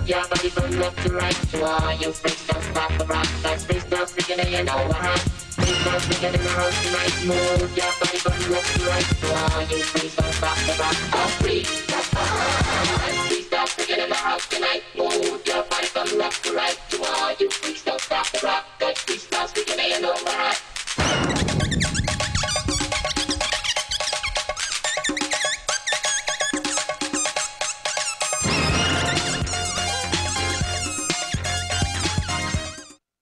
your body from left to right. To all you freestyle spot the rock. Like freestyle speaking and you know what hot. Freestyle speaking in the house tonight. Move your body from left to right. To all you freestyle spot the rock. All freestyle spot. Freestyle speaking in the house tonight. Move your body from left to right. To all you freestyle.